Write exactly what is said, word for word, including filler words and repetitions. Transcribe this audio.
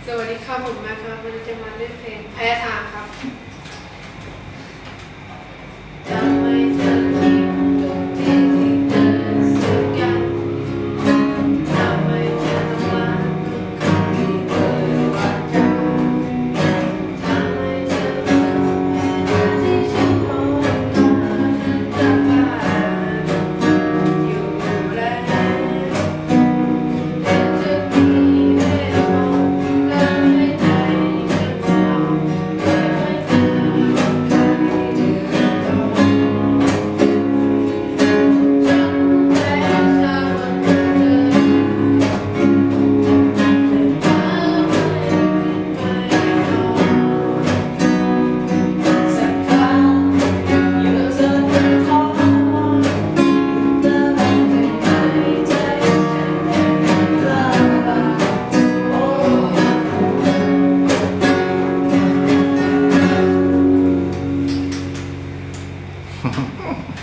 สวัสดีครับผมนะครับวันนี้จะมาเล่นเพลงแพ้ทางครับทำไมเธอคิดทุกทีที่เดินสวนกันทำไมเธอต้องมาทุกครั้งที่เธอว่าจะทำไมเธอเลือกเวลาที่ฉันมองตาฉันจะผ่านอยู่แล้ว Ha ha ha.